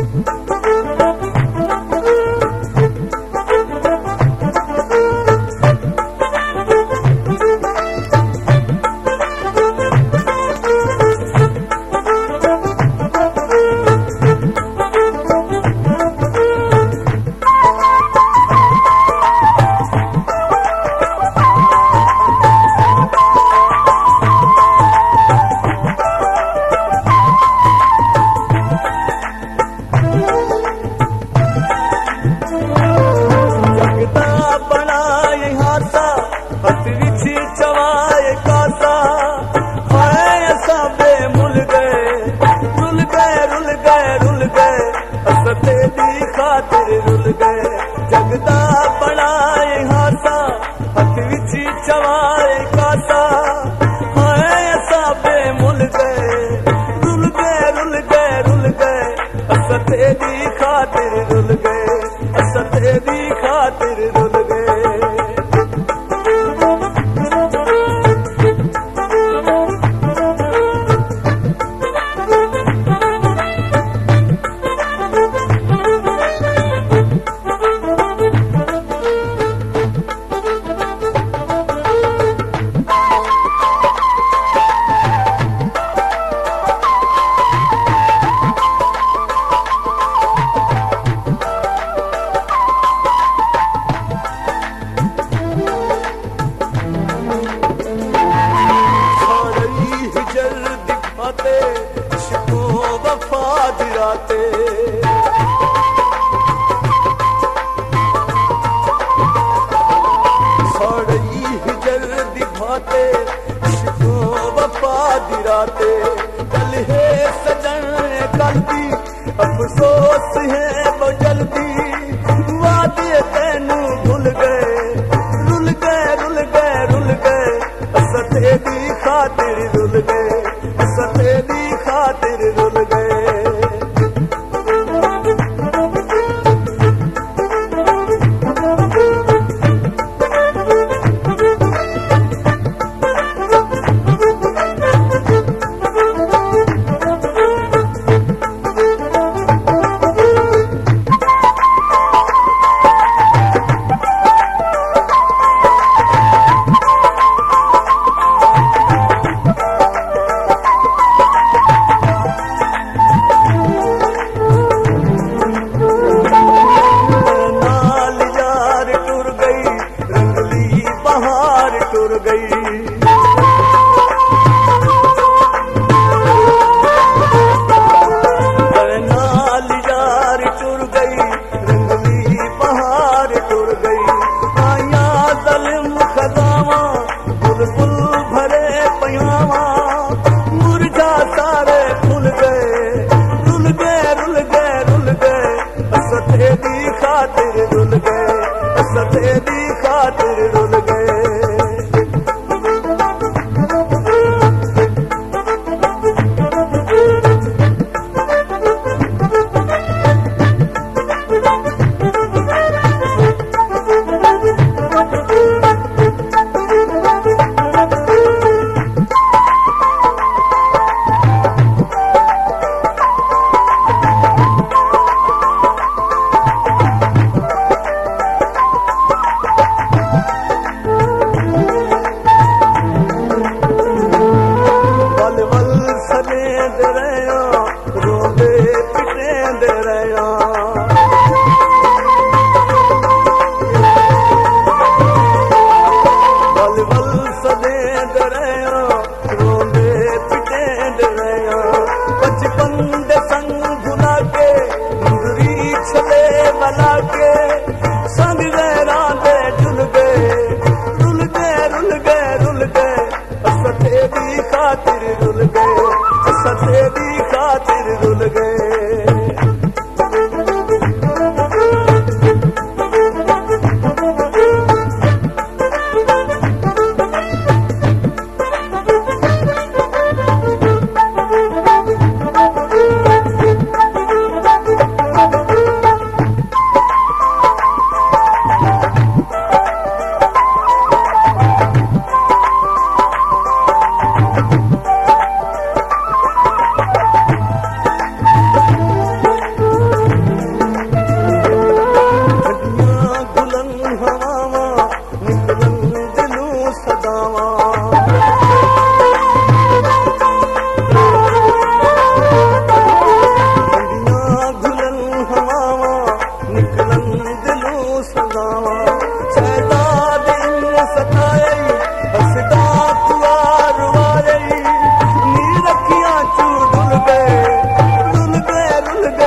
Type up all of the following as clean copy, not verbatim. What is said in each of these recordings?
जगदा बनाए हासा हथ विच चवाए कासा हाय असा बेमुल गए रुल गए रुल गए रुल गए असा तेरी खातिर रुल गए असा तेरी खातिर रुल गए अफसोस है वो जल्दी वादे तेनू भूल गए रुल गए रुल गए रुल गए असा तेरी खातिर रुल गए असा तेरी खातिर रुल गए खातिर रुल गए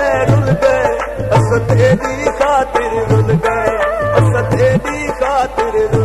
अस तेरी खातिर रुल गए, अस तेरी खातिर रुल